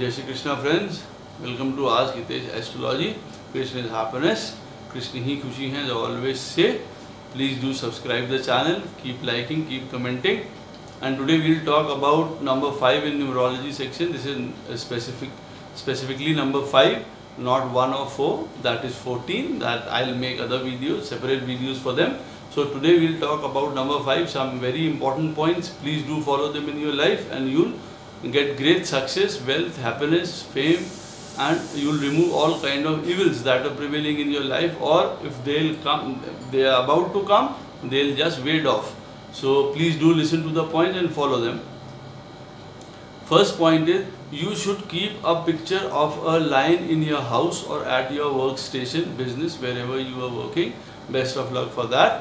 Jai Shri Krishna friends, welcome to Ask Hitesh Astrology. Krishna is happiness, Krishna hi khushi hai, as I always say. Please do subscribe the channel, keep liking, keep commenting. And today we will talk about number 5 in numerology section. This is specifically number 5, not 1 or 4, that is 14. That I will make other videos, separate videos for them. So today we will talk about number 5, some very important points. Please do follow them in your life and you will get great success, wealth, happiness, fame, and you will remove all kind of evils that are prevailing in your life, or if they will come, they are about to come, they will just ward off. So please do listen to the points and follow them. First point is, you should keep a picture of a lion in your house or at your workstation, business, wherever you are working. Best of luck for that.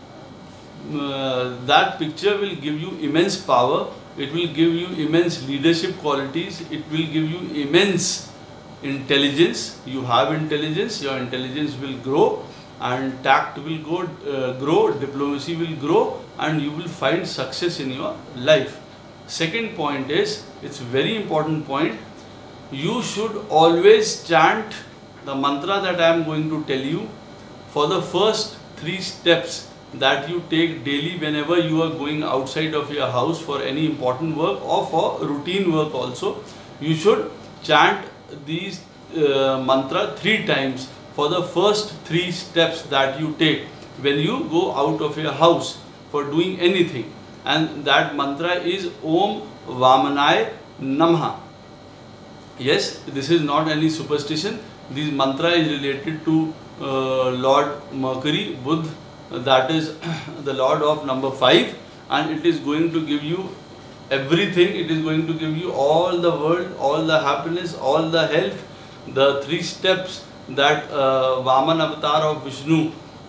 That picture will give you immense power. It will give you immense leadership qualities. It will give you immense intelligence. You have intelligence. Your intelligence will grow, and tact will grow. Diplomacy will grow, and you will find success in your life. Second point is, it's a very important point. You should always chant the mantra that I am going to tell you for the first 3 steps that you take daily whenever you are going outside of your house for any important work or for routine work also. You should chant these mantra 3 times for the first 3 steps that you take when you go out of your house for doing anything. And that mantra is Om Vamanaya Namah. Yes, this is not any superstition. This mantra is related to Lord Mercury, Buddha, that is the Lord of number 5, and it is going to give you everything. It is going to give you all the world, all the happiness, all the health. The 3 steps that Vaman avatar of Vishnu,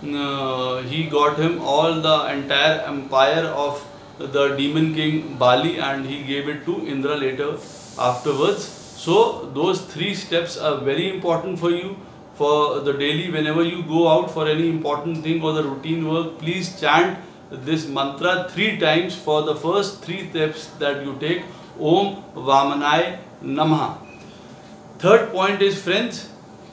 he got him all the entire empire of the demon king Bali, and he gave it to Indra later afterwards. So those 3 steps are very important for you for the daily. Whenever you go out for any important thing or the routine work, please chant this mantra 3 times for the first 3 steps that you take. Om Vamanaya Namah. Third point is, friends,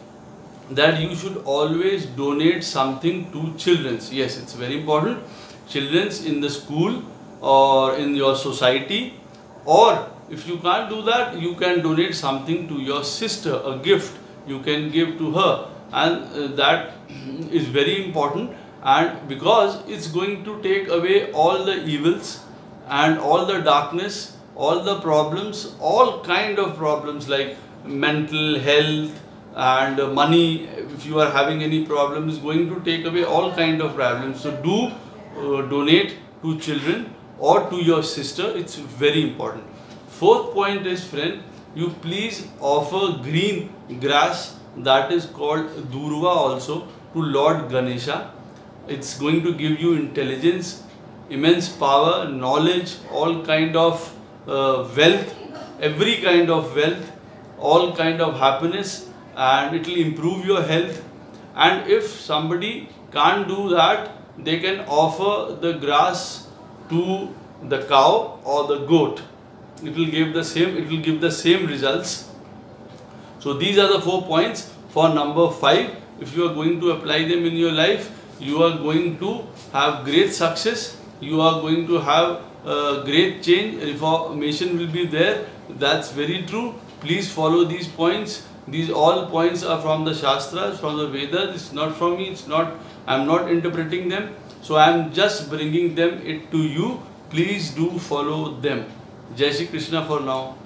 that you should always donate something to children. Yes, it's very important. Children in the school or in your society, or if you can't do that, you can donate something to your sister, a gift you can give to her, and that is very important, and because it's going to take away all the evils and all the darkness, all the problems, all kind of problems like mental health and money. If you are having any problems, going to take away all kind of problems. So do donate to children or to your sister. It's very important. Fourth point is, friend, you please offer green grass, that is called Durva also, to Lord Ganesha. It's going to give you intelligence, immense power, knowledge, all kind of wealth, every kind of wealth, all kind of happiness, and it will improve your health. And if somebody can't do that, they can offer the grass to the cow or the goat. It will give the same results. So these are the 4 points for number 5. If you are going to apply them in your life, you are going to have great success. You are going to have great change. Reformation will be there. That's very true. Please follow these points. These all points are from the Shastras, from the Vedas. It's not from me. I'm not interpreting them. So I'm just bringing them to you. Please do follow them. Jai Shri Krishna for now.